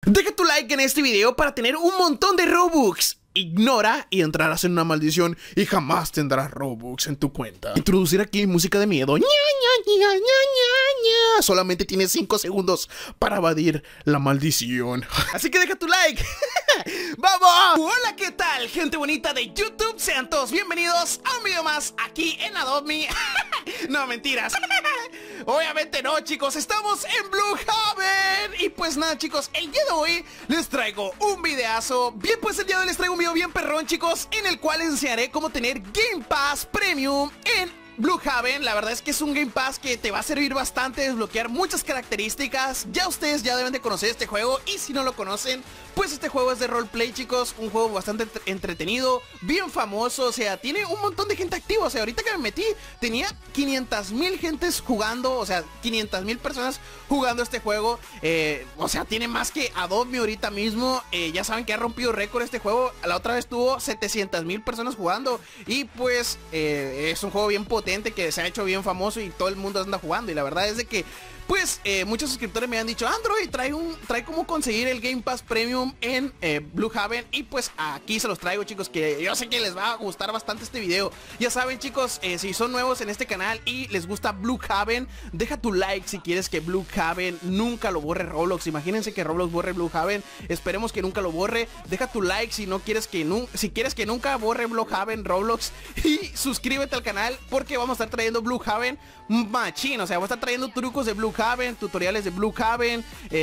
Deja tu like en este video para tener un montón de Robux. Ignora y entrarás en una maldición y jamás tendrás Robux en tu cuenta. Introducir aquí música de miedo. ¡Ña, ña, ña, ña, ña, ña! Solamente tienes 5 segundos para evadir la maldición. Así que deja tu like. ¡Vamos! Hola, ¿qué tal, gente bonita de YouTube? Sean todos bienvenidos a un video más aquí en Adopt Me. No, mentiras. Obviamente no, chicos, estamos en Bluehaven. Y pues nada, chicos, el día de hoy les traigo un videazo. Bien, pues el día de hoy les traigo un video bien perrón, chicos, en el cual les enseñaré cómo tener Game Pass Premium en Bluehaven. La verdad es que es un Game Pass que te va a servir bastante desbloquear muchas características. Ya ustedes ya deben de conocer este juego, y si no lo conocen, pues este juego es de roleplay, chicos. Un juego bastante entretenido, bien famoso, o sea, tiene un montón de gente activa. O sea, ahorita que me metí, tenía 500,000 gentes jugando, o sea, 500,000 personas jugando este juego. O sea, tiene más que Adopt Me ahorita mismo. Ya saben que ha rompido récord este juego. La otra vez tuvo 700,000 personas jugando. Y pues es un juego bien potente, que se ha hecho bien famoso y todo el mundo anda jugando. Y la verdad es de que pues muchos suscriptores me han dicho: Android, trae cómo conseguir el Game Pass Premium en Bluehaven. Y pues aquí se los traigo, chicos, que yo sé que les va a gustar bastante este video. Ya saben, chicos, si son nuevos en este canal y les gusta Bluehaven, deja tu like si quieres que Bluehaven nunca lo borre Roblox. Imagínense que Roblox borre Bluehaven. Esperemos que nunca lo borre. Deja tu like si no quieres que si quieres que nunca borre Bluehaven Roblox. Y suscríbete al canal, porque vamos a estar trayendo Bluehaven machín. O sea, voy a estar trayendo trucos de Bluehaven, tutoriales de Bluehaven,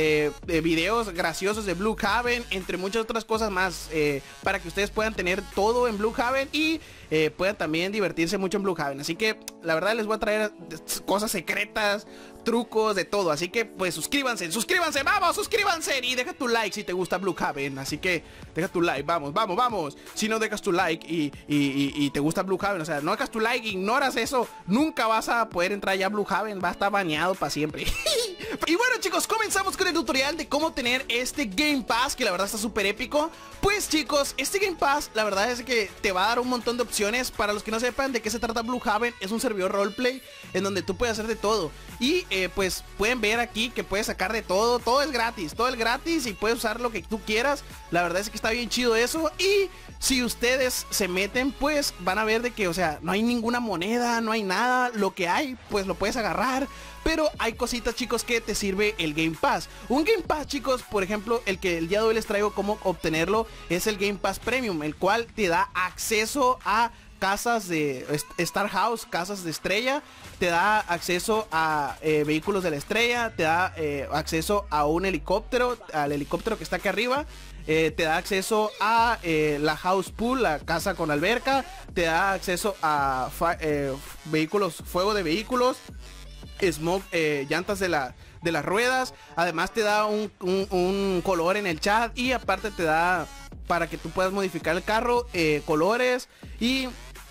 videos graciosos de Bluehaven, entre muchas otras cosas más, para que ustedes puedan tener todo en Bluehaven y puedan también divertirse mucho en Bluehaven. Así que la verdad les voy a traer cosas secretas, trucos, de todo. Así que pues suscríbanse, vamos, suscríbanse. Y deja tu like si te gusta Bluehaven. Así que deja tu like, vamos. Si no dejas tu like y te gusta Bluehaven, o sea, no dejas tu like, ignoras eso, nunca vas a poder entrar ya a Bluehaven. Va a estar baneado para siempre. Y bueno, chicos, comenzamos con el tutorial de cómo tener este Game Pass, que la verdad está súper épico. Pues, chicos, este Game Pass, la verdad es que te va a dar un montón de opciones. Para los que no sepan de qué se trata Bluehaven, es un servidor roleplay en donde tú puedes hacer de todo. Y pues pueden ver aquí que puedes sacar de todo. Todo es gratis y puedes usar lo que tú quieras. La verdad es que está bien chido eso. Y si ustedes se meten, pues van a ver de que, o sea, no hay ninguna moneda, no hay nada. Lo que hay, pues lo puedes agarrar. Pero hay cositas, chicos, que te sirve el Game Pass. Un Game Pass, chicos, por ejemplo, el que el día de hoy les traigo cómo obtenerlo, es el Game Pass Premium, el cual te da acceso a casas de Star House, casas de estrella. Te da acceso a vehículos de la estrella. Te da acceso a un helicóptero, al helicóptero que está aquí arriba. Te da acceso a la house pool, la casa con alberca. Te da acceso a vehículos, fuego de vehículos, smoke, llantas de las ruedas. Además te da un color en el chat. Y aparte te da para que tú puedas modificar el carro, colores y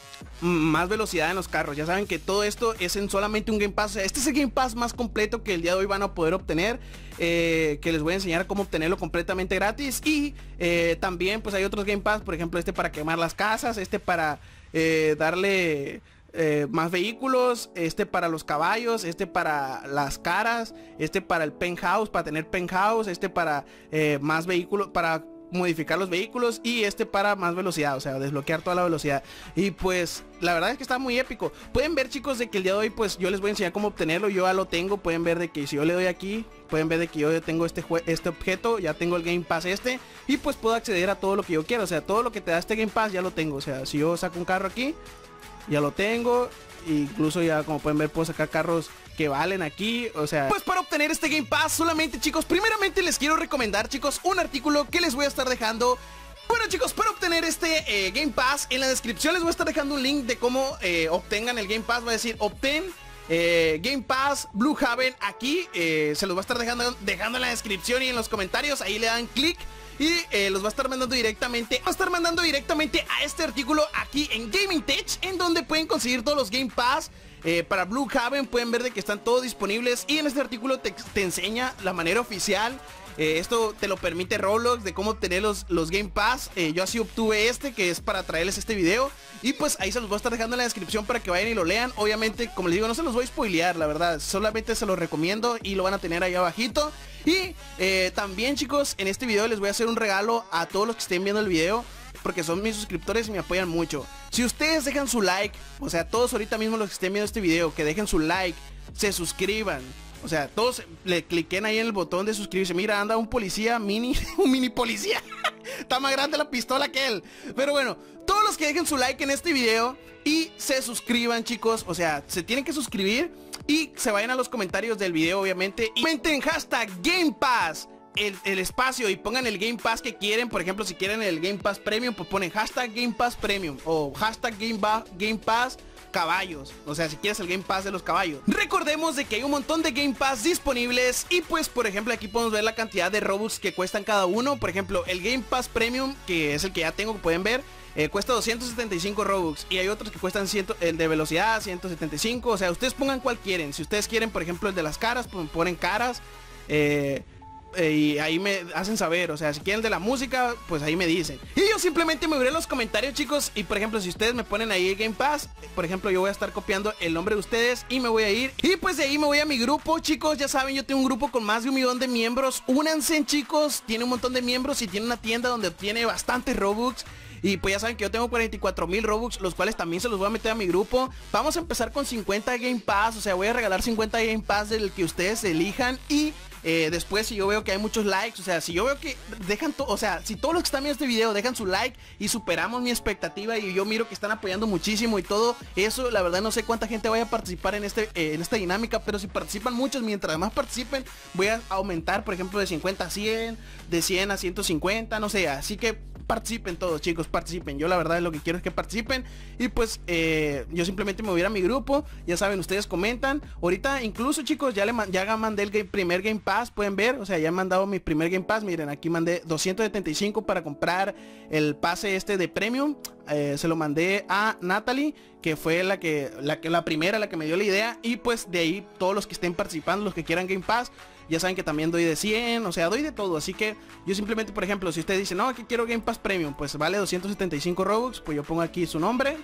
más velocidad en los carros. Ya saben que todo esto es en solamente un Game Pass. O sea, este es el Game Pass más completo que el día de hoy van a poder obtener, que les voy a enseñar cómo obtenerlo completamente gratis. Y también pues hay otros Game Pass, por ejemplo este para quemar las casas, este para darle más vehículos, este para los caballos, este para las caras, este para el penthouse, para tener penthouse, este para más vehículos, para modificar los vehículos, y este para más velocidad, o sea, desbloquear toda la velocidad. Y pues la verdad es que está muy épico. Pueden ver, chicos, de que el día de hoy pues yo les voy a enseñar cómo obtenerlo. Yo ya lo tengo. Pueden ver de que si yo le doy aquí, pueden ver de que yo ya tengo este objeto, ya tengo el Game Pass y pues puedo acceder a todo lo que yo quiero. O sea, todo lo que te da este Game Pass ya lo tengo. O sea, si yo saco un carro aquí, ya lo tengo. Incluso ya, como pueden ver, puedo sacar carros que valen aquí. O sea, pues para obtener este Game Pass solamente, chicos, primeramente les quiero recomendar, chicos, un artículo que les voy a estar dejando. Bueno, chicos, para obtener este Game Pass, en la descripción les voy a estar dejando un link de cómo obtengan el Game Pass. Va a decir obtén Game Pass Bluehaven. Aquí se los va a estar dejando en la descripción y en los comentarios. Ahí le dan clic y los va a estar mandando directamente. A este artículo aquí en Gaming Tech, en donde pueden conseguir todos los Game Pass para Bluehaven. Pueden ver de que están todos disponibles, y en este artículo te enseña la manera oficial Esto te lo permite Roblox, de cómo obtener los Game Pass. Yo así obtuve este, que es para traerles este video. Y pues ahí se los voy a estar dejando en la descripción para que vayan y lo lean. Obviamente, como les digo, no se los voy a spoilear, la verdad. Solamente se los recomiendo y lo van a tener ahí abajito. Y también, chicos, en este video les voy a hacer un regalo a todos los que estén viendo el video, porque son mis suscriptores y me apoyan mucho. Si ustedes dejan su like, o sea, todos ahorita mismo los que estén viendo este video, que dejen su like, se suscriban. O sea, todos le cliquen ahí en el botón de suscribirse. Mira, anda un policía mini, un mini policía. Está más grande la pistola que él. Pero bueno, todos los que dejen su like en este video y se suscriban, chicos, o sea, se tienen que suscribir y se vayan a los comentarios del video, obviamente, y comenten hashtag Game Pass el espacio y pongan el Game Pass que quieren. Por ejemplo, si quieren el Game Pass Premium, pues ponen hashtag Game Pass Premium o hashtag Game Pass caballos. O sea, si quieres el Game Pass de los caballos. Recordemos de que hay un montón de Game Pass disponibles. Y pues, por ejemplo, aquí podemos ver la cantidad de Robux que cuestan cada uno. Por ejemplo, el Game Pass Premium, que es el que ya tengo, que pueden ver, cuesta 275 Robux. Y hay otros que cuestan el de velocidad, 175. O sea, ustedes pongan cuál quieren. Si ustedes quieren, por ejemplo, el de las caras, pues ponen caras. Y ahí me hacen saber, o sea, si quieren el de la música, pues ahí me dicen. Y yo simplemente me veré en los comentarios, chicos. Y por ejemplo, si ustedes me ponen ahí el Game Pass, por ejemplo, yo voy a estar copiando el nombre de ustedes y me voy a ir. Y pues de ahí me voy a mi grupo, chicos. Ya saben, yo tengo un grupo con más de 1 millón de miembros. Únanse, chicos, tiene un montón de miembros y tiene una tienda donde obtiene bastantes Robux. Y pues ya saben que yo tengo 44,000 Robux, los cuales también se los voy a meter a mi grupo. Vamos a empezar con 50 Game Pass, o sea, voy a regalar 50 Game Pass del que ustedes elijan. Y después, si yo veo que hay muchos likes, o sea, si yo veo que dejan o sea, si todos los que están viendo este video dejan su like y superamos mi expectativa y yo miro que están apoyando muchísimo y todo eso, la verdad no sé cuánta gente vaya a participar en esta dinámica, pero si participan muchos, mientras más participen, voy a aumentar, por ejemplo, de 50 a 100, de 100 a 150, no sé, así que participen todos, chicos, participen. Yo la verdad lo que quiero es que participen. Y pues yo simplemente me voy a ir a mi grupo. Ya saben, ustedes comentan. Ahorita incluso, chicos, ya mandé el primer Game Pass. Pueden ver, o sea, ya he mandado mi primer Game Pass. Miren, aquí mandé 275 para comprar el pase este de Premium. Se lo mandé a Natalie, que fue la primera, la que me dio la idea. Y pues de ahí todos los que estén participando, los que quieran Game Pass, ya saben que también doy de 100, o sea, doy de todo. Así que yo simplemente, por ejemplo, si ustedes dicen, no, aquí quiero Game Pass Premium, pues vale 275 Robux, pues yo pongo aquí su nombre.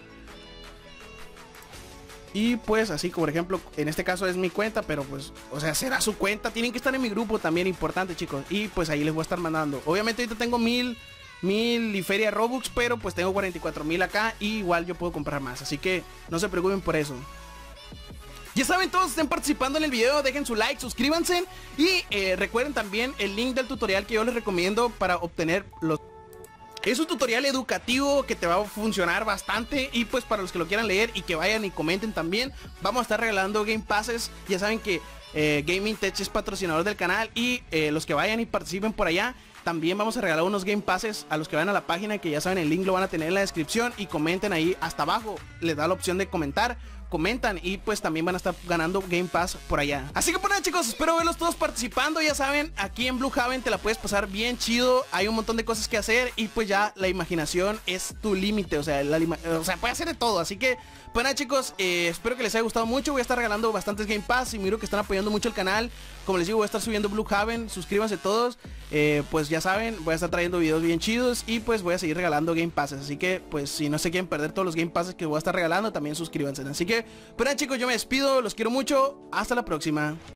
Y pues así, como por ejemplo, en este caso es mi cuenta, pero pues, o sea, será su cuenta. Tienen que estar en mi grupo también, importante, chicos. Y pues ahí les voy a estar mandando. Obviamente ahorita tengo 1000 y feria Robux, pero pues tengo 44,000 acá y igual yo puedo comprar más. Así que no se preocupen por eso. Ya saben, todos estén participando en el video, dejen su like, suscríbanse y recuerden también el link del tutorial que yo les recomiendo para obtener los... Es un tutorial educativo que te va a funcionar bastante. Y pues para los que lo quieran leer y que vayan y comenten también, vamos a estar regalando Game Passes. Ya saben que Gaming Tech es patrocinador del canal. Y los que vayan y participen por allá, también vamos a regalar unos Game Passes a los que vayan a la página, que ya saben, el link lo van a tener en la descripción. Y comenten ahí hasta abajo, les da la opción de comentar. Comentan y pues también van a estar ganando Game Pass por allá. Así que pues nada, chicos, espero verlos todos participando. Ya saben, aquí en Blue Haven te la puedes pasar bien chido. Hay un montón de cosas que hacer y pues ya la imaginación es tu límite. O sea, puede hacer de todo. Así que pues nada, chicos, espero que les haya gustado mucho. Voy a estar regalando bastantes Game Pass y miro que están apoyando mucho el canal. Como les digo, voy a estar subiendo Blue Haven. Suscríbanse todos. Pues ya saben, voy a estar trayendo videos bien chidos y pues voy a seguir regalando Game Passes. Así que pues si no se quieren perder todos los Game Passes que voy a estar regalando, también suscríbanse. Así que, pues nada, chicos, yo me despido. Los quiero mucho. Hasta la próxima.